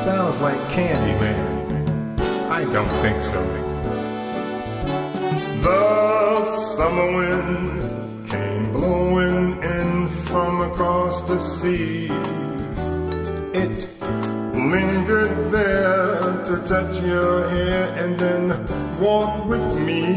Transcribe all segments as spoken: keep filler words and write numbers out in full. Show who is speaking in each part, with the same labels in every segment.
Speaker 1: sounds like Candyman. I don't think so. The summer wind came blowing in from across the sea. It lingered there to touch your hair and then walk with me.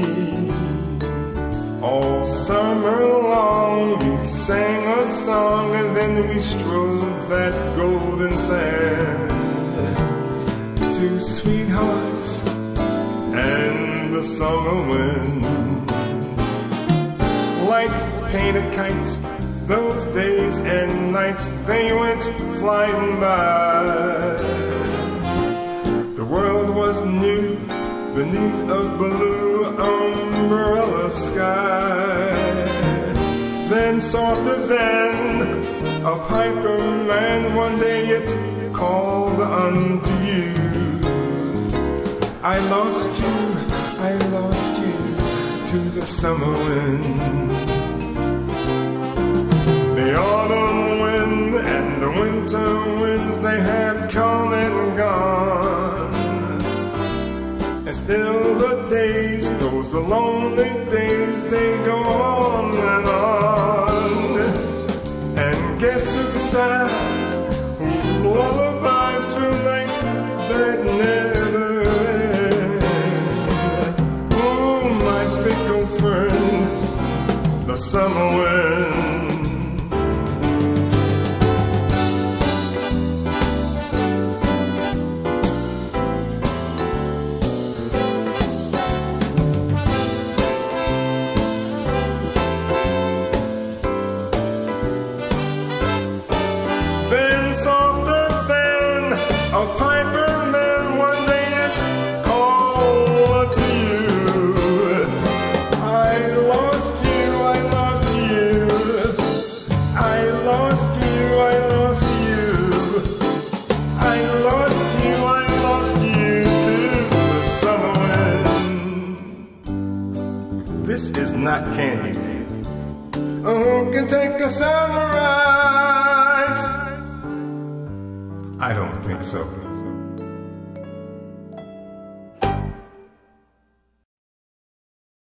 Speaker 1: All summer long we sang a song and then we strode that golden sand. Two sweethearts and the summer wind, like painted kites, those days and nights they went flying by. The world was new beneath a blue umbrella sky. Then softer than a piper man, one day it called unto you. I lost you, I lost you to the summer wind. The autumn wind and the winter winds, they have come and gone. And still the days, those are lonely days, they go on and on. And guess who sighs, whose lullabies through nights that never end? Oh, my fickle friend, the summer wind. Softer than a piper man, one day it called to you. I lost you, I lost you, I lost you, I lost you, I lost you, I lost you to the summer wind. This is not Candyman. Who can take a sunrise? I don't think so.